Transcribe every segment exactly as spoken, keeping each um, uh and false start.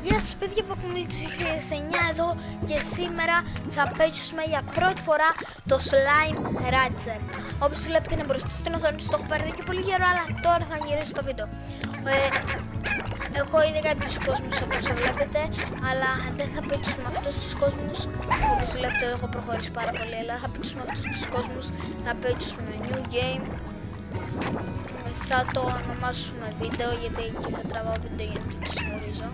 Γεια σας παιδιά από Εκμήλη του δύο χιλιάδες εννιά εδώ και σήμερα θα παίξουμε για πρώτη φορά το Slime Rancher. Όπως βλέπετε είναι μπροστά στην οθόνη, το έχω πάρει εδώ και πολύ καιρό, αλλά τώρα θα γυρίσω το βίντεο. Ε, έχω ήδη κάποιους κόσμους όπως βλέπετε, αλλά δεν θα παίξουμε αυτούς τους κόσμους. Όπως βλέπετε εδώ έχω προχωρήσει πάρα πολύ, αλλά θα παίξουμε αυτούς τους κόσμους, θα παίξουμε new game. Θα το ονομάσουμε βίντεο γιατί εκεί θα τραβάω βίντεο για να το ξεχωρίζω.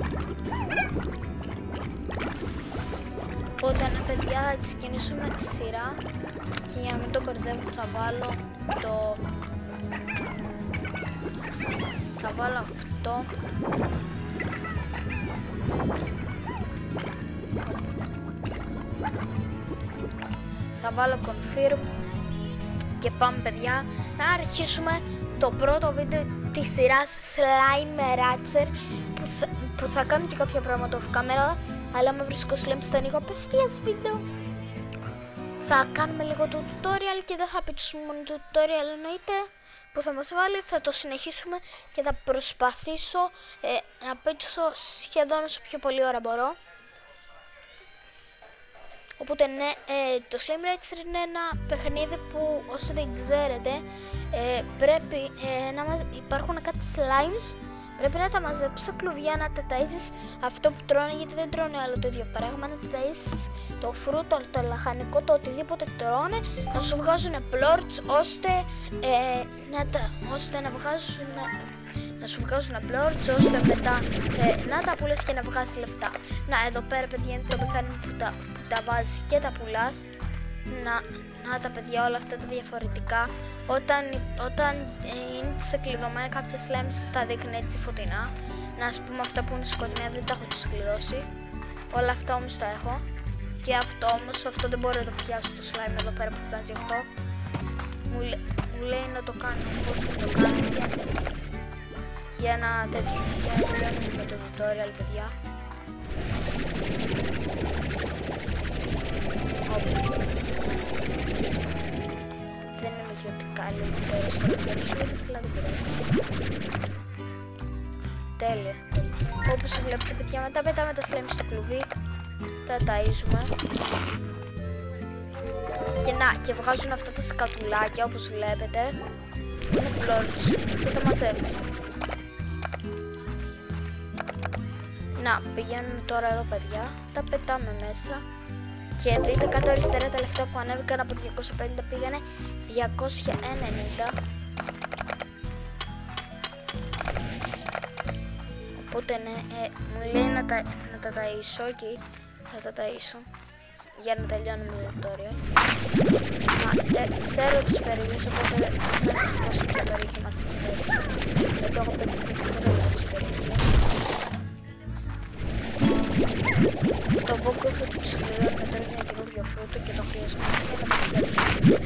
Οπότε ναι παιδιά, θα ξεκινήσουμε τη σειρά και για να μην το μπερδεύω θα βάλω το... θα βάλω αυτό. Θα βάλω confirm και πάμε παιδιά να αρχίσουμε το πρώτο βίντεο της σειράς Slime Rancher που θα, που θα κάνω και κάποια πράγματα off camera, αλλά με βρίσκω slime θα ανοίγω απευθείας βίντεο. Θα κάνουμε λίγο το tutorial και δεν θα παίξουμε μόνο το tutorial εννοείται που θα μας βάλει, θα το συνεχίσουμε και θα προσπαθήσω ε, να παίξω σχεδόν όσο πιο πολύ ώρα μπορώ. Οπότε ναι, ε, το Slime Rancher είναι ένα παιχνίδι που όσοι δεν ξέρετε ε, πρέπει ε, να μας... υπάρχουν κάτι slimes, πρέπει να τα μαζέψεις σε κλουβιά, να τα ταΐζεις αυτό που τρώνε γιατί δεν τρώνε άλλο το ίδιο πράγμα, να τα ταΐζεις το φρούτο, το λαχανικό, το οτιδήποτε τρώνε, να σου βγάζουν plorts ώστε, ε, να, τα, ώστε να βγάζουν... να σου βγάζουν plorts ώστε μετά ε, να τα πουλάς και να βγάζεις λεφτά. Να εδώ πέρα παιδιά είναι το μηχάνημα που τα, που τα βάζεις και τα πουλάς. Να, να τα παιδιά όλα αυτά τα διαφορετικά. Όταν, όταν ε, είναι ξεκλειδωμένα κάποια slimes τα δείχνει έτσι φωτεινά. Να ας πούμε αυτά που είναι σκοτεινά δεν τα έχω ξεκλειδώσει. Όλα αυτά όμως τα έχω. Και αυτό όμως, αυτό δεν μπορώ να το πιάσω το slime εδώ πέρα που βγάζει αυτό. Μου, μου λέει να το κάνω, οπότε να το κάνω για... για να τέτοιο, για να τελειώνουμε με το tutorial παιδιά. Όπου δεν είναι ιδιωτικά λίγο πέρα στο tutorial, αλλά δεν πειράζει. Τέλεια. Όπως βλέπετε παιδιά, μετά πετάμε τα slime στο κλουβί, τα ταΐζουμε. Και να, και βγάζουν αυτά τα σκατουλάκια όπως βλέπετε. Είναι plorts και τα μαζεύεις. Να, πηγαίνουμε τώρα εδώ παιδιά, τα πετάμε μέσα και δείτε κάτω αριστερά τα λεφτά που ανέβηκαν από διακόσια πενήντα πήγανε διακόσια ενενήντα. Οπότε ναι, ε, μου λέει να τα, να τα ταΐσω και θα τα ταΐσω για να τελειώνουμε το tutorial. Μα, ε, ξέρω τις περιοχές, οπότε να σας πω σε ποια περιοχή είμαστε την περιοχή. Δεν το έχω παίξει και ξέρω τις περιοχές. Το μπόκο φρούτο ξεκλειδώνει με το είναι καινούργιο φρούτο και το χρειαζόμαστε για να το πιάσουμε.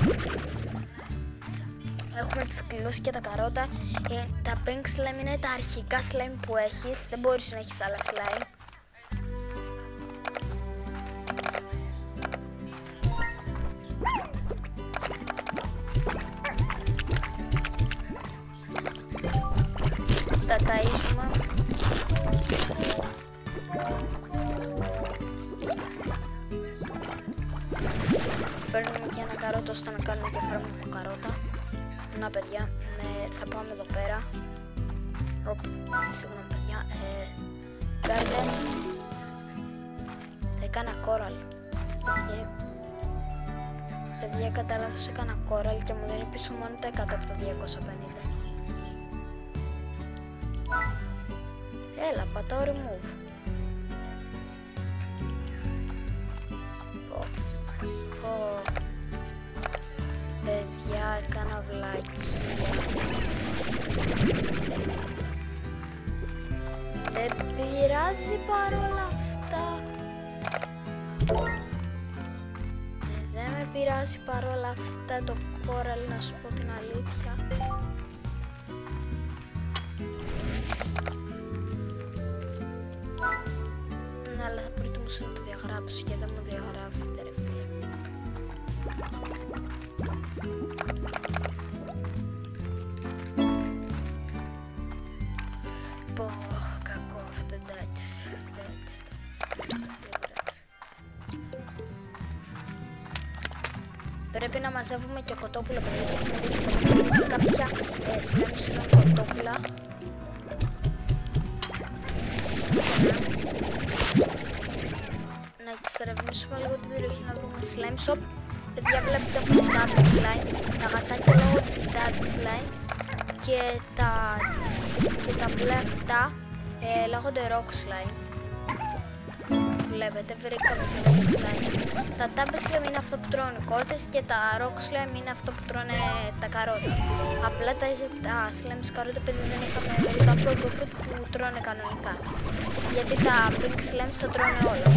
Έχουμε ξεκλειδώσει και τα καρότα. Ε, τα pink slime είναι τα αρχικά slime που έχεις, δεν μπορείς να έχεις άλλα slime. Τα ταΐζουμε. Παίρνουμε και ένα καρότο ώστε να κάνουμε και φάρμα από καρότα. Να παιδιά, ναι, θα πάμε εδώ πέρα. Οπ, συγγνώμη παιδιά. Ε, Garden. Έκανα coral. Και... παιδιά, κατά λάθος έκανα coral και μου δίνει πίσω μόνο τα εκατό από τα διακόσια πενήντα. Έλα, πατάω remove. Πω, πω. Παιδιά, έκανα βλακία. Δεν πειράζει παρόλα αυτά. Δεν με πειράζει παρόλα αυτά το coral, να σου πω την αλήθεια. Ναι, αλλά θα προτιμούσα να το διαγράψω και δεν μου διαγράφεται ρε φίλε. Πω, κακό αυτό εντάξει. πρέπει να μαζεύουμε και κοτόπουλα, παιδιά. Έχει κάποια ε, slimes είναι κοτόπουλα. Να εξερευνήσουμε λίγο την περιοχή, να βρούμε slime shop. Παιδιά, βλέπετε από το double slime, τα γατάκια λόγω του double slime και τα, και τα μπλε αυτά ε, λέγονται rock slime. Βλέπετε, βρήκαμε και double slimes. Τα double slime είναι αυτό που τρώνε οι κότες και τα rock slime είναι αυτό που τρώνε τα καρότα. Απλά τα, τα slimes καρότα, επειδή δεν είχαμε βρει το Pogo Fruit που τρώνε κανονικά. Γιατί τα pink slimes τα τρώνε όλα.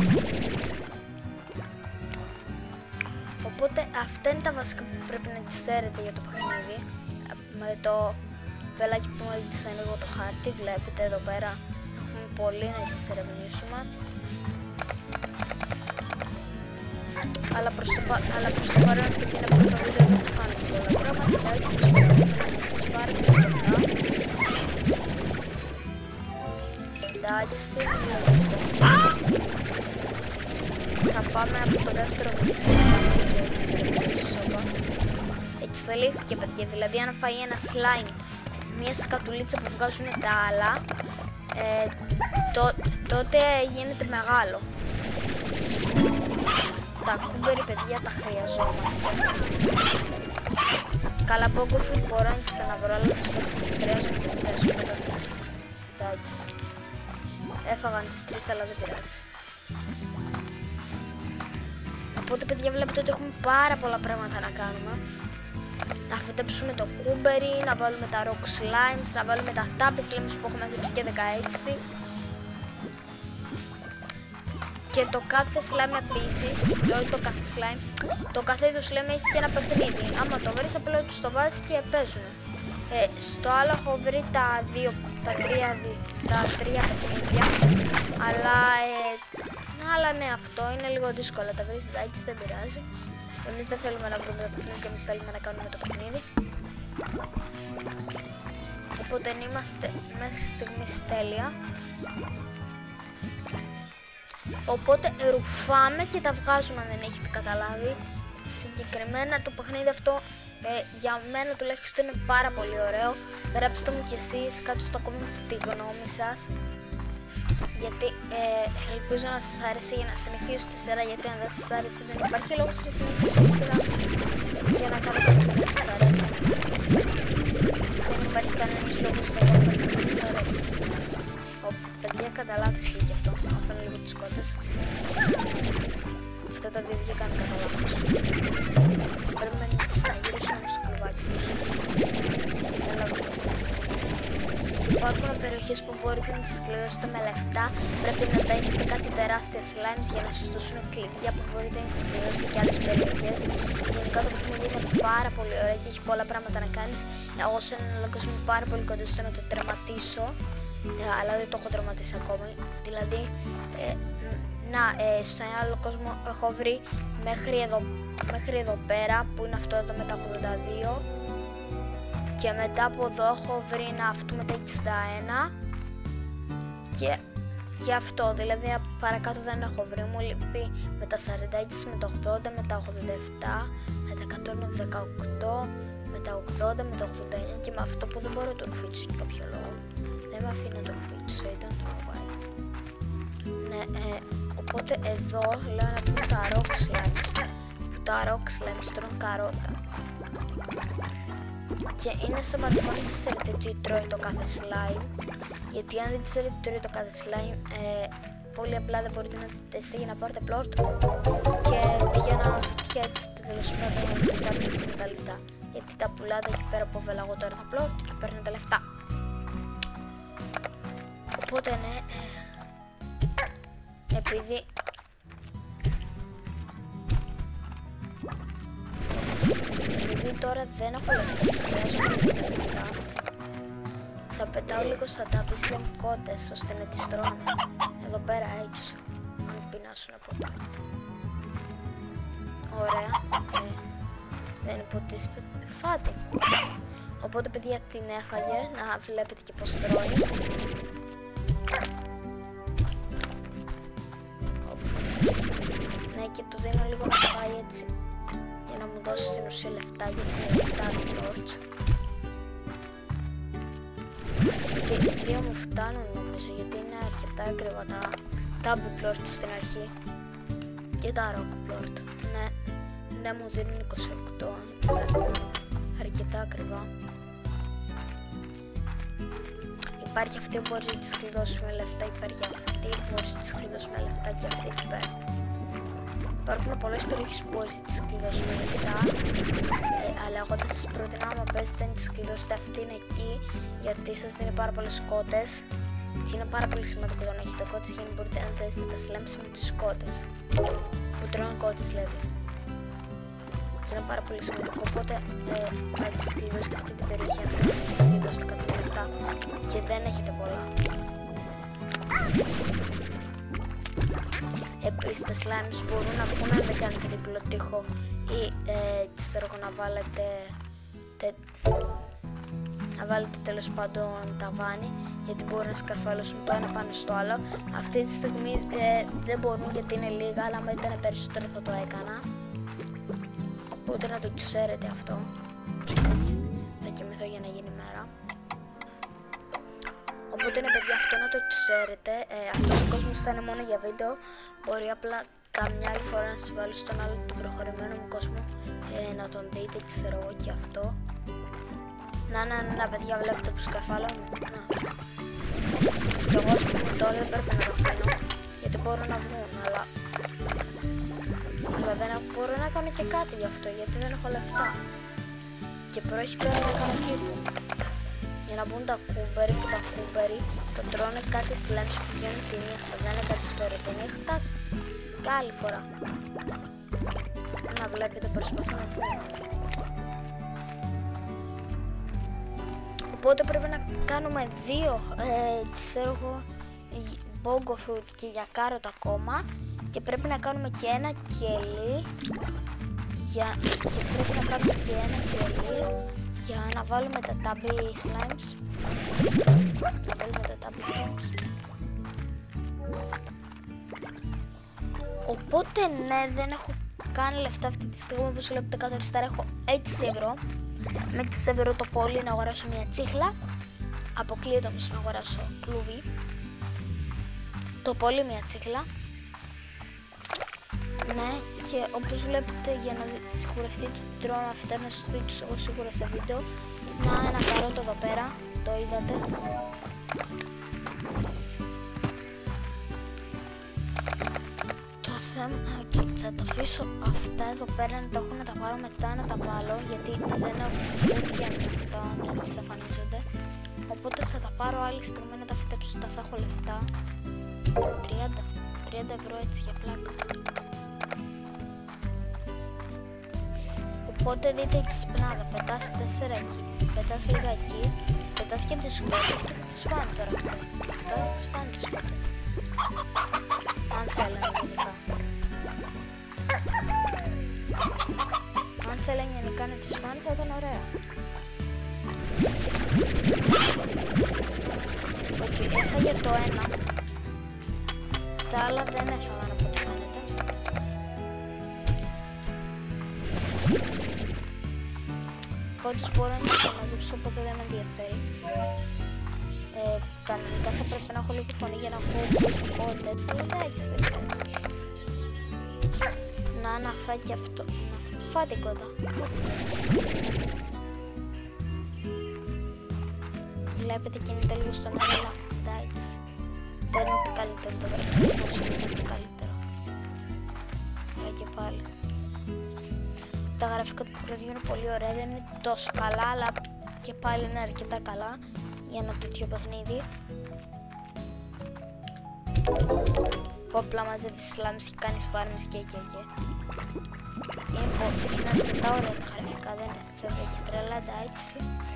Οπότε αυτά είναι τα βασικά που πρέπει να ξέρετε για το παιχνίδι. Με το βελάκι που έδειξα λίγο το χάρτη, βλέπετε εδώ πέρα έχουμε πολύ να τις ερευνήσουμε. Αλλά προς το, αλλά προς το παρόν, επειδή είναι πρώτο βίντεο, δεν θα κάνω πολλά πράγματα. Εντάξει, σας πω να τις πάρετε στα αυτά. Εντάξει, θα πάμε από το δεύτερο βίντεο. Εξελίχθηκε, παιδιά, δηλαδή αν φάει ένα slime μια σκατουλίτσα που βγάζουν τα άλλα, ε, το, τότε γίνεται μεγάλο. Τα κούμπερι, παιδιά, τα χρειαζόμαστε. Καλά, Pogo Fruit μπορώ να τις αναβρω, αλλά τις κόψεις τις χρειάζομαι και αυτές. Εντάξει. Έφαγαν τις τρεις, αλλά δεν πειράζει. Οπότε, παιδιά, βλέπετε ότι έχουμε πάρα πολλά πράγματα να κάνουμε. Να φυτέψουμε το κούμπερι, να βάλουμε τα rock slimes, να βάλουμε τα double slimes που έχουμε μαζέψει και δεκαέξι. Και το κάθε slime επίσης, όχι το κάθε slime, το κάθε είδος slime έχει και ένα παιχνίδι. Άμα το βρεις, απλά τους το βάζεις και παίζουν. Ε, στο άλλο έχω βρει τα δύο, τα τρία, τα τρία παιχνίδια, αλλά, ε, αλλά ναι, αυτό είναι λίγο δύσκολο. Τα βρεις εντάξει, δεν πειράζει. Εμείς δεν θέλουμε να βρούμε το παιχνίδι και εμείς θέλουμε να κάνουμε το παιχνίδι. Οπότε είμαστε μέχρι στιγμής τέλεια. Οπότε ρουφάμε και τα βγάζουμε αν δεν έχετε καταλάβει. Συγκεκριμένα το παιχνίδι αυτό ε, για μένα τουλάχιστον είναι πάρα πολύ ωραίο. Γράψτε μου κι εσείς κάτω στο comment τη γνώμη σας. Γιατί ε, ελπίζω να σας αρέσει για να συνεχίσω τη σειρά, γιατί αν δεν σας αρέσει δεν υπάρχει λόγος να συνεχίσω τη σειρά για να κάνω κάτι που δεν σας αρέσει. Δεν υπάρχει κανένας λόγος για να κάνω κάτι που δεν σας αρέσει. Ω, παιδιά, κατά λάθος και γι' αυτό, αφήνω λίγο τις κότες. Αυτά τα δύο βγήκαν κατά λάθος. Πρέπει να τις γυρίσουν όμως στο κλουβάκι τους. Υπάρχουν περιοχές που μπορείτε να τις κλειδώσετε με λεφτά. Πρέπει να ταΐσετε κάτι τεράστια slimes για να σας δώσουν κλειδιά που μπορείτε να τις κλειδώσετε και άλλες περιοχές. Γενικά το παιχνίδι είναι πάρα πολύ ωραίο και έχει πολλά πράγματα να κάνεις. Εγώ σε έναν λογισμό είμαι πάρα πολύ κοντά στο να το τερματίσω, αλλά δεν το έχω τερματίσει ακόμη. Δηλαδή, ε, να, ε, στο άλλο κόσμο έχω βρει μέχρι εδώ, μέχρι εδώ πέρα που είναι αυτό εδώ με τα ογδόντα δύο. Και μετά από εδώ έχω βρει ένα αυτό με τα εξήντα ένα και, και αυτό, δηλαδή παρακάτω δεν έχω βρει, μου λείπει με τα σαράντα έξι, με τα ογδόντα, με τα ογδόντα επτά, με τα εκατόν δεκαοκτώ, με τα ογδόντα, με τα ογδόντα εννιά και με αυτό που δεν μπορώ να το ρουφήξω για κάποιο λόγο. Δεν με αφήνει να το ρουφήξω, ήταν το mobile. Ναι, ε, οπότε εδώ λέω να πούμε τα rock slimes, που τα rock slimes τρώνε καρότα. Και είναι σημαντικό να ξέρετε τι τρώει το κάθε slime, γιατί αν δεν ξέρετε τι τρώει το κάθε slime, ε, πολύ απλά δεν μπορείτε να τεστείτε για να πάρετε plort και για να φτιάξετε τέλος πάντων να το πάρετε με τα λεφτά. Γιατί τα πουλάτε εκεί πέρα που έβαλα εγώ τώρα τα plort και παίρνετε λεφτά. Οπότε ναι, ε, επειδή Επειδή τώρα δεν έχω λεφτά, χρειάζομαι λεφτά, θα πετάω λίγο στα double slime κότες ώστε να τις τρώνε. Εδώ πέρα έτσι, αν πεινάσουν ποτέ. Ωραία, ε, δεν υποτίθεται, φάτε. Οπότε παιδιά την έφαγε, να βλέπετε και πως τρώει. Ναι, και του δίνω λίγο να φάει έτσι. να μου δώσει στην ουσία λεφτά για την double plorts. Και οι δύο μου φτάνουν νομίζω, γιατί είναι αρκετά ακριβά τα double plort στην αρχή και τα rock plort. Ναι, ναι, μου δίνουν είκοσι οκτώ, αρκετά ακριβά. Υπάρχει αυτή που μπορείς να τις κλειδώσεις με λεφτά, υπάρχει αυτή που μπορείς να τις κλειδώσεις με λεφτά και αυτή εκεί πέρα. Υπάρχουν πολλές περιοχές που μπορείς να τις κλειδώσεις με λεφτά, ε, αλλά εγώ θα σας προτείνω άμα παίζετε να τις κλειδώσετε αυτήν εκεί, γιατί σας δίνει πάρα πολλές κότες και είναι πάρα πολύ σημαντικό να έχετε κότες για να μπορείτε να τέσετε τα slimes με τις κότες, που τρώνε κότες δηλαδή. Και είναι πάρα πολύ σημαντικό, οπότε ε, να τις κλειδώσετε αυτή την περιοχή, να τις κλειδώσετε κατά τα λεφτά και δεν έχετε πολλά. Επίσης τα slimes μπορούν να βγουν αν δεν κάνετε διπλό τοίχο ή ε, ξέρω να βάλετε τε, να βάλετε τέλος πάντων ταβάνι, γιατί μπορούν να σκαρφαλώσουν το ένα πάνω στο άλλο. Αυτή τη στιγμή ε, δεν μπορούν γιατί είναι λίγα, αλλά αν ήταν περισσότερο θα το έκανα, οπότε να το ξέρετε αυτό. Έτσι, θα κοιμηθώ για να γίνει μέρα. Οπότε είναι παιδιά αυτό να το ξέρετε, ε, αυτός ο κόσμος θα είναι μόνο για βίντεο, μπορεί απλά καμιά άλλη φορά να σας βάλω στον άλλο του προχωρημένου μου κόσμο, ε, να τον δείτε, ξέρω εγώ και αυτό. Να, να, να παιδιά, βλέπετε που σκαρφάλω, να. Και εγώ ας πούμε τώρα δεν πρέπει να το αφήνω, γιατί μπορώ να βγουν, αλλά, αλλά δεν μπορώ να κάνω και κάτι γι' αυτό, γιατί δεν έχω λεφτά. Και πρόκειται πέρα να κάνω κήπο. Για να μπουν τα κούμπερι και τα κούμπερι το τρώνε κάτι slimes που βγαίνουν τη νύχτα, δεν είναι κάτι στο ρε τη νύχτα και άλλη φορά. Να βλέπετε προσπαθώ να βγουν. Οπότε πρέπει να κάνουμε δύο ε, ξέρω εγώ bongo fruit και για κάροτ ακόμα, και πρέπει να κάνουμε και ένα κελί για... και πρέπει να κάνουμε και ένα κελί για να βάλουμε τα tubby slimes. Να βάλουμε τα tubby slimes. Οπότε ναι, δεν έχω κάνει λεφτά αυτή τη στιγμή, όπως βλέπετε κάτω αριστερά έχω έξι ευρώ. Με έξι ευρώ το πολύ να αγοράσω μια τσίχλα. Αποκλείεται όμως να αγοράσω κλουβί. Το πολύ μια τσίχλα. Ναι, και όπως βλέπετε για να σιγουρευτείτε ότι τρώμε αυτά, να σας δείξω εγώ σίγουρα σε βίντεο. Να, ένα καρότο εδώ πέρα, το είδατε. Το θέμα, και θα τα αφήσω αυτά εδώ πέρα να τα έχω, να τα πάρω μετά να τα βάλω, γιατί δεν βγαίνουν αυτά, δεν εξαφανίζονται. Οπότε θα τα πάρω άλλη στιγμή να τα φυτέψω όταν θα έχω λεφτά. τριάντα ευρώ έτσι για πλάκα. Οπότε δείτε τη σπνάδα, πετάς τέσσερα εκεί, πετάς λίγα εκεί, πετάς και τις σκότες και θα τις φάνε τώρα αυτά. Αυτά θα τις φάνε τις σκότες. Αν θέλανε γενικά. Αν θέλανε γενικά να τις φάνε θα ήταν ωραία. Οκ, okay, έφαγε το ένα. Τα άλλα δεν έφαγαν από ό,τι φαίνεται. Κότες μπορώ να τις μαζέψω, οπότε δεν με ενδιαφέρει. Ε, κανονικά θα πρέπει να έχω λίγο φωνή για να ακούω κότες, αλλά εντάξει, δεν πειράζει. Να, να φάει και αυτό. Να φάει την κότα. Βλέπετε κινείται λίγο στον αέρα, εντάξει. Δεν είναι το καλύτερο το γραφείο, όπως είναι το καλύτερο. Για και πάλι. Τα γραφικά του παιχνιδιού είναι πολύ ωραία, δεν είναι τόσο καλά, αλλά και πάλι είναι αρκετά καλά για ένα τέτοιο παιχνίδι. Που απλά μαζεύεις slimes και κάνεις φάρμες και και και. Είναι, είναι αρκετά ωραία τα γραφικά, δεν είναι βέβαια και τρελά, εντάξει.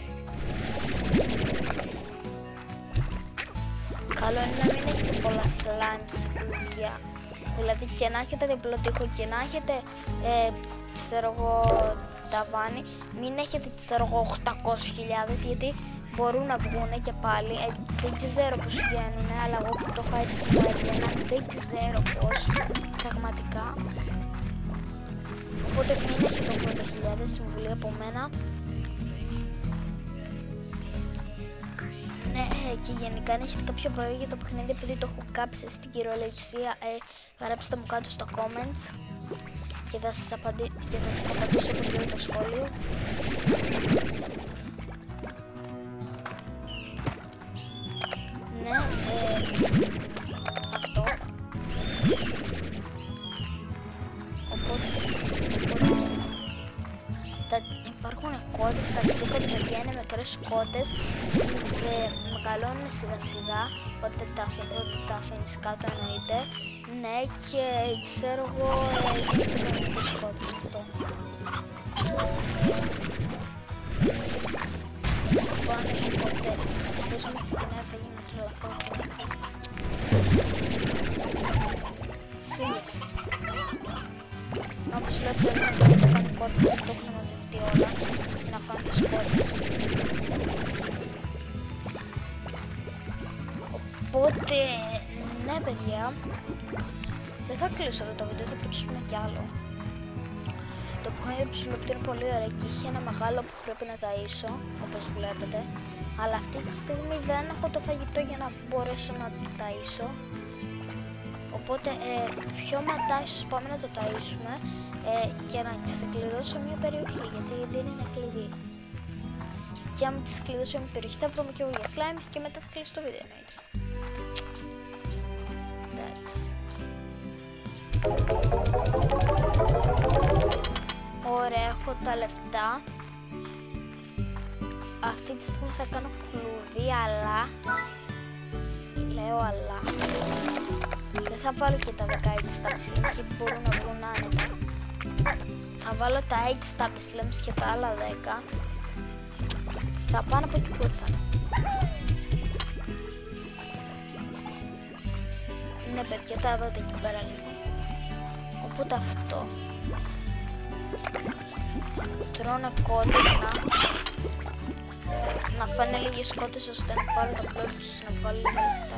Καλό είναι να μην έχετε πολλά slimes σε κλουβιά. Δηλαδή και να έχετε διπλό τοίχο και να έχετε ε, ξέρω εγώ ταβάνι, μην έχετε ξέρω εγώ οκτακόσιες χιλιάδες, γιατί μπορούν να βγούνε και πάλι, ε, δεν ξέρω πως βγαίνουν, αλλά εγώ που το έχω έτσι μου έβγαιναν, δεν ξέρω πως πραγματικά. Οπότε μην έχετε ογδόντα χιλιάδες συμβουλή από μένα. Ναι, ε, και γενικά αν έχετε κάποιο βαρύ για το παιχνίδι, επειδή το έχω κάψει στην κυριολεξία, ε, γράψτε μου κάτω στο comments και θα σας, απαντη... και θα σας απαντήσω από το το σχόλιο. Ναι, ε, αυτό. Οπότε, οπότε τα, υπάρχουν κότες, τα ψήκονται παιδιά, είναι μικρές κότες και μεγαλώνουν σιγά σιγά, οπότε τα, τα αφήνεις κάτω εννοείται. Ναι, και ξέρω εγώ, γίνεται κανονικές κότες αυτό. Λοιπόν, αν έχει κότε, παίζουμε την έφεγε να τρελαθώ. Φίλες. Όπως λέω, πρέπει να κάνει κότες, αυτό έχουν μαζευτεί όλα και να φάνε τις κότες. Οπότε, ναι παιδιά, δεν θα κλείσω εδώ το βίντεο, θα παίξουμε κι άλλο. Το παιχνίδι του ψηλοπτού είναι πολύ ωραίο και είχε ένα μεγάλο που πρέπει να ταΐσω, όπως βλέπετε. Αλλά αυτή τη στιγμή δεν έχω το φαγητό για να μπορέσω να το ταΐσω. Οπότε ε, πιο μετά ίσως πάμε να το ταΐσουμε ε, και να ξεκλειδώσω μια περιοχή, γιατί δεν είναι κλειδί. Και άμα τις κλειδώσω μια περιοχή θα βρούμε και εγώ για slimes και μετά θα κλείσω το βίντεο εννοείται. Εντάξει. Ωραία, έχω τα λεφτά. Αυτή τη στιγμή θα κάνω κλουβί, αλλά λέω αλλά δεν θα βάλω και τα δεκαέξι στα slams γιατί μπορούν να βγουν άνετα. Θα βάλω τα έξι στα slams και τα άλλα δέκα θα πάνε από εκεί που ήρθαν. Ναι παιδιά, τα δω εκεί πέρα λίγο. Οπότε αυτό τρώνε κότες να να φάνε λίγες κότες ώστε να πάρω τα πλώρια τους, να βγάλω λίγα λεφτά.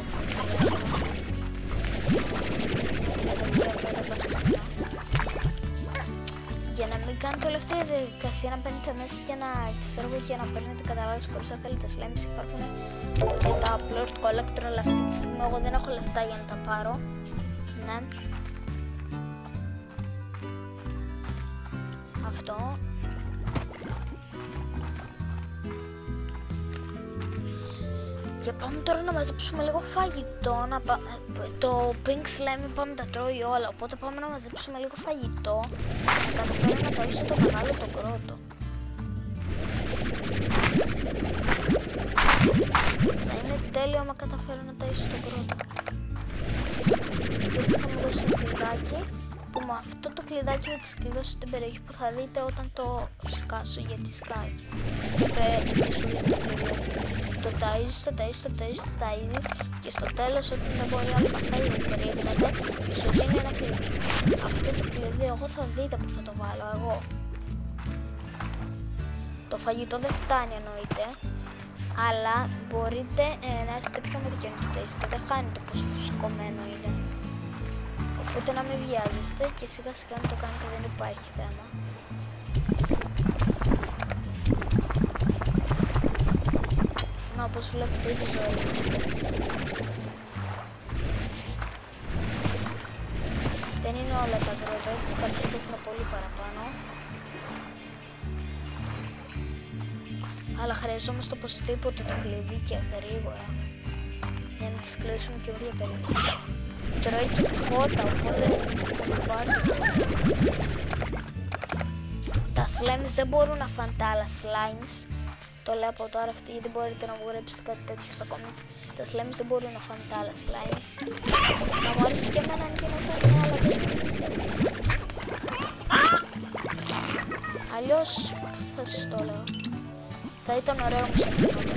Για να μην κάνετε όλη αυτή τη διαδικασία να μπαίνετε μέσα και να ξέρω και να παίρνετε καταλάβεις χωρίς αν θέλετε slimes, υπάρχουν και τα upload collector, αλλά αυτή τη στιγμή εγώ δεν έχω λεφτά για να τα πάρω. Ναι. Αυτό. Και πάμε τώρα να μαζέψουμε λίγο φαγητό, να πα... το pink slime πάμε τα τρώει όλα, οπότε πάμε να μαζέψουμε λίγο φαγητό, να καταφέρω να ταΐσω το μεγάλο τον κρότο. Θα είναι τέλειο άμα καταφέρω να ταΐσω τον κρότο. Γιατί θα μου δώσει ένα κλειδάκι, που με αυτό το κλειδάκι θα της κλειδώσω την περιοχή που θα δείτε όταν το σκάσω, γιατί σκάει. Και σου λέει το κλειδί. Το ταΐζεις, το ταΐζεις, το ταΐζεις, το ταΐζεις και στο τέλος όταν δεν μπορεί άλλο να φάει και κρύβνεται και σου δίνει ένα κλειδί. Αυτό το κλειδί εγώ θα δείτε που θα το βάλω εγώ. Το φαγητό δεν φτάνει εννοείται, αλλά μπορείτε ε, να έρθετε πιο με και να το ταΐσετε, δεν χάνει το πόσο φουσκωμένο είναι. Οπότε να μην βιάζεστε και σιγά σιγά να το κάνετε, δεν υπάρχει θέμα. Να, όπως βλέπετε ήδη ζωήστε. Δεν είναι όλα τα κρότα, έτσι κάποιοι έχουν πολύ παραπάνω. Αλλά χρειαζόμαστε οπωσδήποτε το κλειδί και γρήγορα για να τις κλείσουμε και βρία περιοχή. Τρώει και κότα, οπότε θα το πάρω. Τα slimes δεν μπορούν να φάνε τα άλλα slimes. Το λέω από τώρα αυτή γιατί μπορείτε να μου γράψετε κάτι τέτοιο στα comments. Τα slimes δεν μπορούν να φάνε τα άλλα slimes. Να μου άρεσε και εμένα αν γινόταν μια άλλα παιδιά. Αλλιώς, θα σας το λέω. Θα ήταν ωραίο όμως αν γινόταν.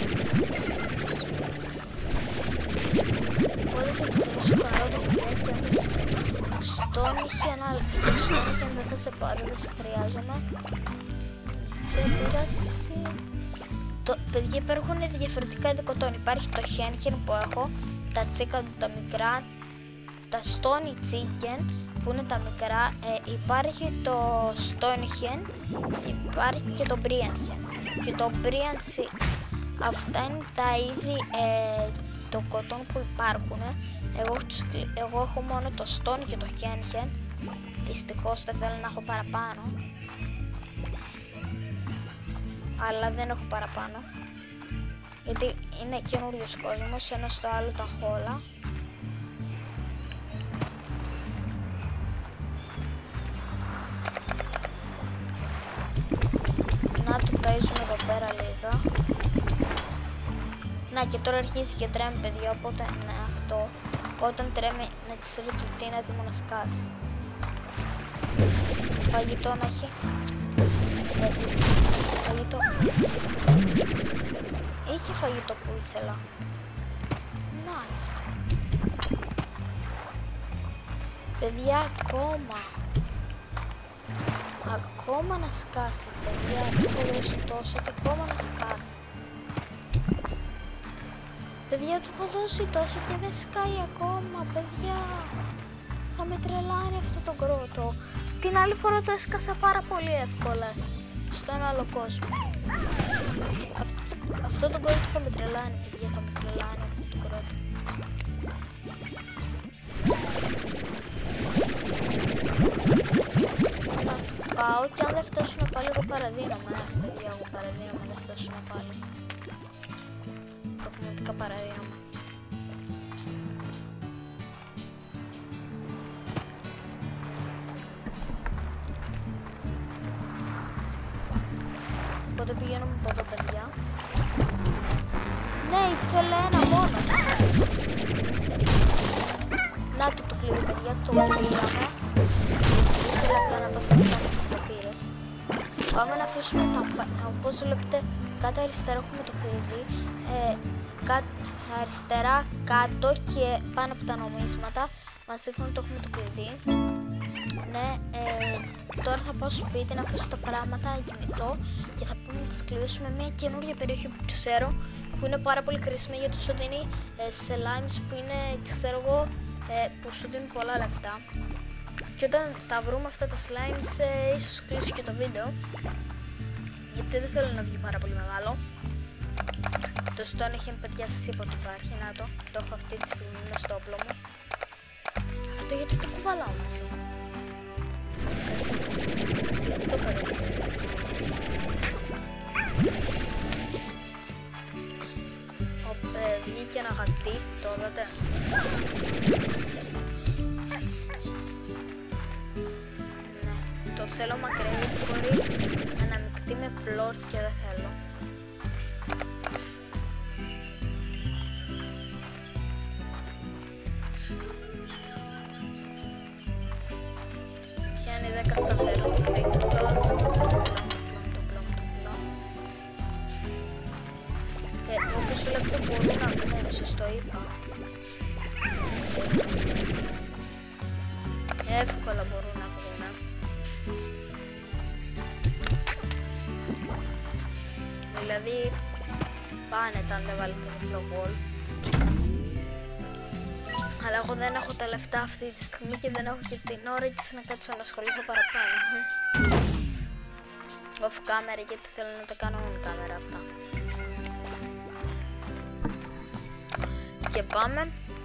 Οπότε θα το δώσω καρότα παιδιά και στον είχε ένα άλλο. Στον είχε δεν θα σε πάρω, δεν σε χρειάζομαι. Δεν πειράζει. Το, παιδιά, υπάρχουν διαφορετικά ειδικοτών. Υπάρχει το χένχεν που έχω, τα τσίκα του τα μικρά, τα Stony Chicken που είναι τα μικρά, ε, υπάρχει το Stony Hen, υπάρχει και το Brian Hen και το Brian Chicken. Αυτά είναι τα είδη ε, των κοτών που υπάρχουν. Εγώ, εγώ έχω μόνο το Stony και το Hen Hen. Δυστυχώς δεν θέλω να έχω παραπάνω, αλλά δεν έχω παραπάνω γιατί είναι καινούριος κόσμος, ενώ στο άλλο τα έχω όλα. Να το ταΐζουμε εδώ πέρα λίγα. Να, και τώρα αρχίζει και τρέμει, παιδιά, οπότε ναι, αυτό. Όταν τρέμει να της ρίχνει ότι είναι έτοιμο να σκάσει. Φαγητό να έχει. Έτσι, φαγητό. Είχε φαγητό που ήθελα. Nice. Παιδιά, ακόμα. Ακόμα να σκάσει, παιδιά. Έχω δώσει τόσο και ακόμα να σκάσει. Παιδιά, του έχω δώσει τόσο και δεν σκάει ακόμα, παιδιά. Θα με τρελάνει αυτό το κρότο. Την άλλη φορά το έσκασα πάρα πολύ εύκολα στον άλλο κόσμο. Αυτό, αυτό το κρότο θα με τρελάνει, παιδιά, θα με τρελάνει αυτό το κρότο. Θα πάω και αν δεν φτάσουμε πάλι εγώ παραδίνομαι, ε, παιδιά, εγώ παραδίνομαι, δεν φτάσουμε πάλι. Πραγματικά παραδίνομαι. Οπότε πηγαίνουμε από εδώ, παιδιά. Ναι, ήθελε ένα μόνο. Να το το κλειδί, παιδιά, το πήραμε. Ήθελα απλά να πας από κάτω που το πήρες. Πάμε να αφήσουμε τα... Όπως βλέπετε, κάτω αριστερά έχουμε το κλειδί. Ε, κάτω, αριστερά, κάτω και πάνω από τα νομίσματα μας δείχνουν ότι έχουμε το κλειδί. Ναι, ε, τώρα θα πάω σπίτι να αφήσω τα πράγματα, να κοιμηθώ και θα πούμε να τις κλειδώσουμε μια καινούργια περιοχή που ξέρω που είναι πάρα πολύ κρίσιμη γιατί σου δίνει ε, slimes που είναι, ξέρω εγώ, ε, που σου δίνουν πολλά λεφτά. Και όταν τα βρούμε αυτά τα slimes, ε, ίσως κλείσω και το βίντεο γιατί δεν θέλω να βγει πάρα πολύ μεγάλο. Το Stony Hen, παιδιά, σας είπα ότι υπάρχει, να το, το έχω αυτή τη στιγμή μες στο όπλο μου. Αυτό γιατί το κουβαλάω μαζί μου. Έτσι, γιατί το κάνω έτσι, έτσι. Ο, ε, βγήκε ένα γατί, το είδατε. Ναι, το θέλω μακριά γιατί μπορεί να αναμεικτεί με πλόρτ και δεν θέλω. Πιάνει δέκα σταθερό, το Victor, το πλόμ, το πλόμ, το πλόμ, το πλόμ. Ε, όπως βλέπετε μπορούν να βγουν, σας το είπα. Εύκολα μπορούν να βγουν. Δηλαδή, πάνε τα αν δεν βάλετε διπλό wall. Αλλά εγώ δεν έχω τα λεφτά αυτή τη στιγμή και δεν έχω και την ώρα έτσι να κάτσω να ασχοληθώ παραπάνω. Off camera γιατί θέλω να τα κάνω on camera αυτά. Και πάμε.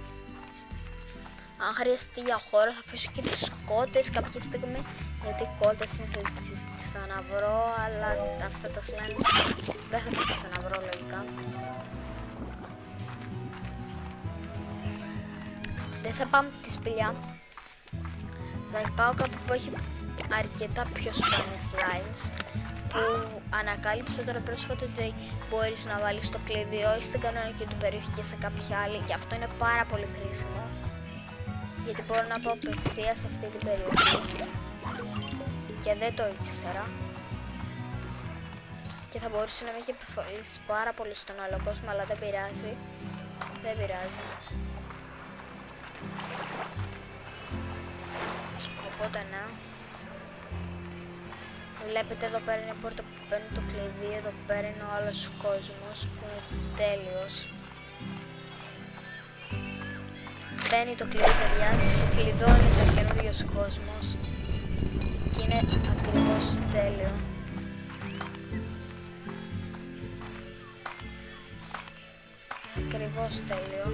Αν χρειαστεί για χώρο θα αφήσω και τις κότες κάποια στιγμή γιατί οι κότες είναι θα τις ξαναβρω, αλλά αυτά τα slimes δεν θα τα ξαναβρω λογικά. Δεν θα πάμε τη σπηλιά. Θα πάω κάπου που έχει αρκετά πιο σπάνια slimes που ανακάλυψα τώρα πρόσφατα ότι μπορείς να βάλεις το κλειδί όχι στην κανονική του περιοχή και σε κάποια άλλη. Γι' αυτό είναι πάρα πολύ χρήσιμο γιατί μπορώ να πάω απευθείας σε αυτή την περιοχή και δεν το ήξερα και θα μπορούσε να με έχει επιφολήσει πάρα πολύ στον άλλο κόσμο, αλλά δεν πειράζει, δεν πειράζει. Οπότε ναι, βλέπετε εδώ πέρα είναι η πόρτα που παίρνει το κλειδί, εδώ πέρα είναι ο άλλος κόσμος που είναι τέλειος. μπαίνει το κλειδί, παιδιά, σε κλειδώνει το καινούριος κόσμος και είναι ακριβώς τέλειο. Ακριβώς τέλειο.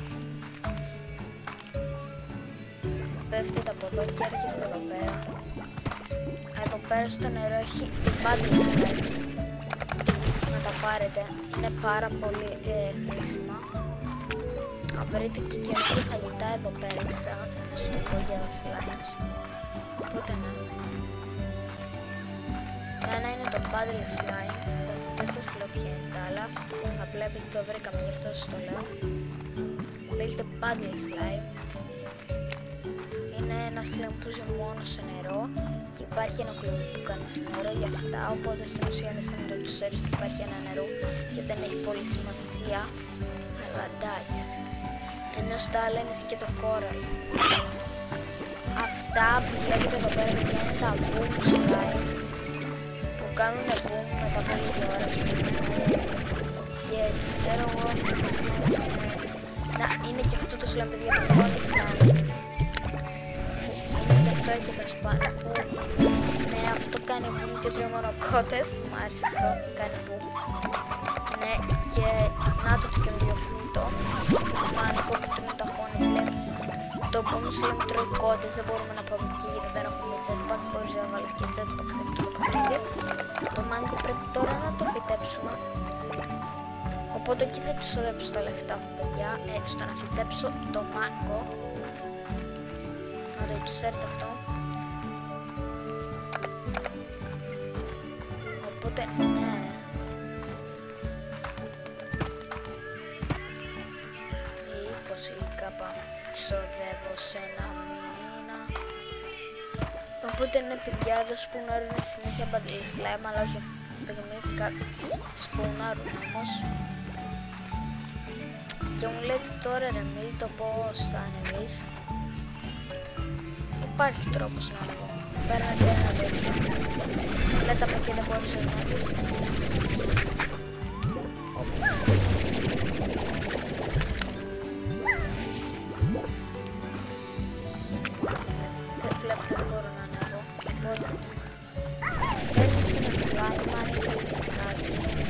Πέφτετε από εδώ και έρχεστε εδώ πέρα. Εδώ πέρα στο νερό έχει Battle Slimes. Να τα πάρετε, είναι πάρα πολύ ε, χρήσιμα. Αν βρείτε και καινούργια φαγητά εδώ πέρα, ξέχασα να σας το πω για τα slimes. Οπότε ναι. Ένα είναι το Battle Slime, δεν σας λέω ποια είναι τα άλλα, απλά επειδή το βρήκαμε γι' αυτό σας το λέω. Λέγεται Battle Slime. Είναι ένα slime που ζει μόνο σε νερό και υπάρχει ένα κλουβί που κάνει σε νερό για αυτά, οπότε στην ουσία είναι σαν να το ξέρεις που υπάρχει ένα νερό και δεν έχει πολύ σημασία, αλλά εντάξει. Ενώ στα άλλα είναι και το coral. Αυτά που βλέπετε εδώ πέρα είναι τα boom slime που κάνουν boom μετά από λίγη ώρα, ας πούμε. Και ξέρω εγώ αυτό το slime. Να, είναι και αυτό το slime, παιδιά, το coral slime. Είναι και αυτό και τα σπάνα που ναι, αυτό κάνει boom και τρώει μόνο κότες. Μ' άρεσε αυτό, κάνει boom. Ναι, και να το το καινούριο φρούτο. Μάνικο που τρώνε τα χώνες, λέει. Το boom slime τρώει κότες, δεν μπορούμε να πάμε εκεί γιατί δεν έχουμε jetpack. Μπορείς να βάλεις και jetpack σε αυτό το παιχνίδι. Το μάνικο πρέπει τώρα να το φυτέψουμε. Οπότε εκεί θα εξοδέψω τα λεφτά μου, παιδιά, ε, στο να φυτέψω το μάνικο. Να το ξέρετε αυτό. Οπότε ναι. είκοσι κάπα ξοδεύω σε ένα μήνα. Οπότε ναι, παιδιά, εδώ σπουνάρουν συνέχεια Battle Slime, αλλά όχι αυτή τη στιγμή. Σπουνάρουν όμως. Και μου λέτε τώρα ρε Μίλ το πώς θα ανεβείς. Υπάρχει τρόπος να ανεβώ. Παίρνετε ένα τέτοιο. Λέτε από εκεί δεν μπορείς να ανέβεις. Δεν βλέπετε, δεν μπορώ να ανέβω. Οπότε παίρνεις ένα slime, αν είναι λίγο κάτσι.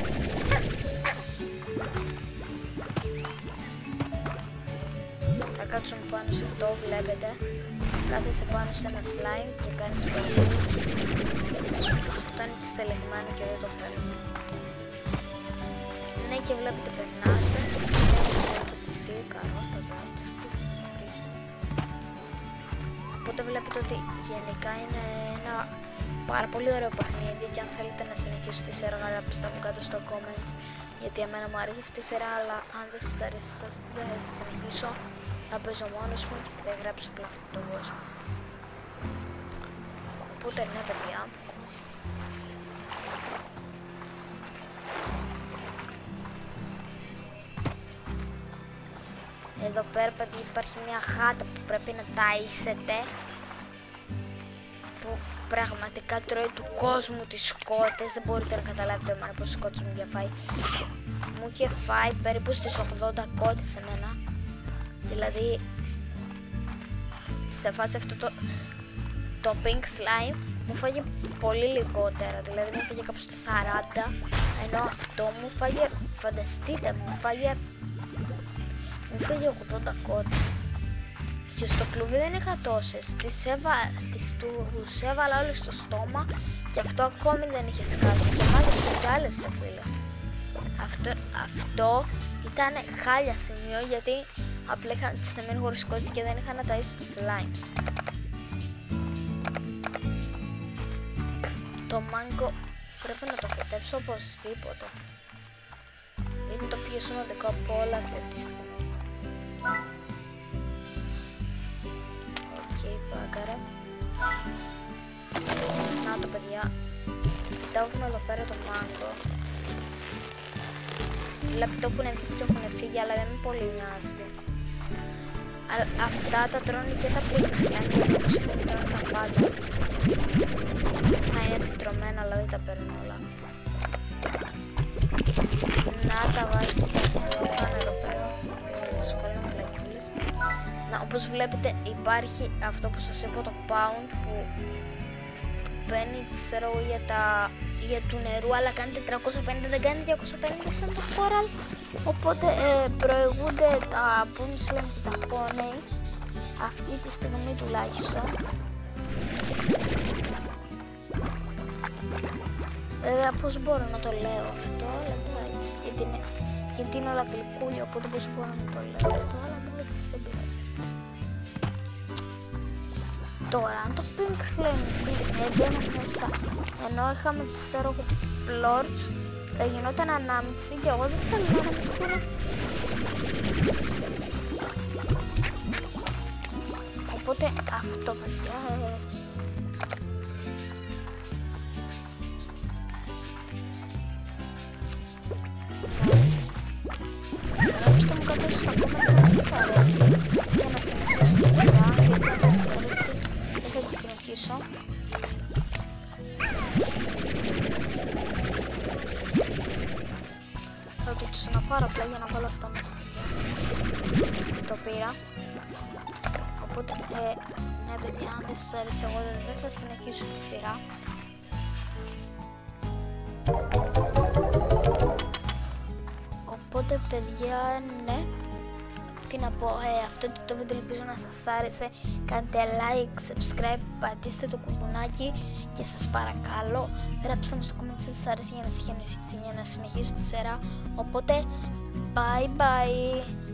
Θα κάτσουμε πάνω σε αυτό, βλέπετε. Κάθεσαι πάνω σε ένα slime και κάνεις πολύ. Αυτό είναι εξελιγμένο και δεν το θέλουμε. Ναι, και βλέπετε περνάτε. Τι καρότα, εντάξει, τι χρήσιμο. Οπότε βλέπετε ότι γενικά είναι ένα πάρα πολύ ωραίο παιχνίδι και αν θέλετε να συνεχίσω τη σειρά, γράψτε μου κάτω στο comments, γιατί εμένα μου αρέσει αυτή η σειρά, αλλά αν δεν σας αρέσει σας δεν θα τη συνεχίσω. Θα παίζω μόνος μου και θα γράψω απλά αυτόν τον κόσμο. Οπότε ναι, παιδιά. Εδώ πέρα, παιδιά, υπάρχει μια χάτα που πρέπει να ταΐσετε, που πραγματικά τρώει του κόσμου τις σκότες. Δεν μπορείτε να καταλάβετε εμένα πως σκότες μου διαφάει. Μου είχε φάει περίπου στις ογδόντα κότες εμένα. Δηλαδή, σε φάση αυτό το, το pink slime μου φάγε πολύ λιγότερα, δηλαδή μου φάγε κάπου στα σαράντα, ενώ αυτό μου φάγε, φανταστείτε, μου φάγε, μου φάγε ογδόντα κότες. Και στο κλουβί δεν είχα τόσες, τις, έβα, τις τους έβαλα όλες στο στόμα και αυτό ακόμη δεν είχε σκάσει και μάζεψε κι άλλες, ρε φίλε. Αυτό, αυτό ήταν χάλια σημείο, γιατί απλά είχα τη στεμένη χωρίς κότες και δεν είχα να ταΐσω τις slimes. Το μάγκο πρέπει να το φυτέψω οπωσδήποτε. Είναι το πιο σημαντικό από όλα αυτή τη στιγμή. Οκ, πάκαρα. Να το, παιδιά. Κοιτάζουμε εδώ πέρα το μάγκο. Βλέπετε που έχουν φύγει, αλλά δεν με πολύ νοιάζει. Αυτά τα τρώνε και τα pink slime, όπως είπαμε, τρώνε τα πάντα. Να είναι φυτρωμένα, αλλά δεν τα παίρνουν όλα. Να τα βάζετε εδώ πάνω εδώ πέρα. να, όπως βλέπετε υπάρχει αυτό που σας είπα, το pound που παίρνει, ξέρω, για, τα, για του νερού, αλλά κάνει τετρακόσια πενήντα, δεν κάνει διακόσια πενήντα σαν το coral. Οπότε ε, προηγούνται τα pink slime και τα honey αυτή τη στιγμή τουλάχιστον. Βέβαια πώς μπορώ να το λέω αυτό, αλλά εντάξει, γιατί είναι, γιατί είναι όλα γλυκούλια, οπότε πώς μπορώ να το λέω αυτό, αλλά εντάξει, δεν πειράζει. Τώρα, αν το pink slime έμπαινε μέσα, ενώ είχαμε τις ξέρω plorts, θα γινόταν ανάμειξη και εγώ δεν θέλω να αναμειχθούν. Οπότε αυτό, παιδιά, ε, γράψτε μου κάτω στα comments αν σας αρέσει για να συνεχίσω τη σειρά, γιατί αν σας αρέσει δεν θα τη συνεχίσω. Θα το ξαναπάρω απλά για να βάλω αυτό μέσα, παιδιά. Το πήρα. Οπότε, ε, ναι παιδιά, αν δεν σας αρέσει εγώ δεν θα συνεχίσω τη σειρά. Οπότε παιδιά, ναι, τι να πω, ε, αυτό το βίντεο ελπίζω να σας άρεσε. Κάντε like, subscribe, πατήστε το κουδουνάκι και σας παρακαλώ γράψτε μου στο comment αν σας άρεσε για να συνεχίσω τη σειρά. Οπότε, bye bye.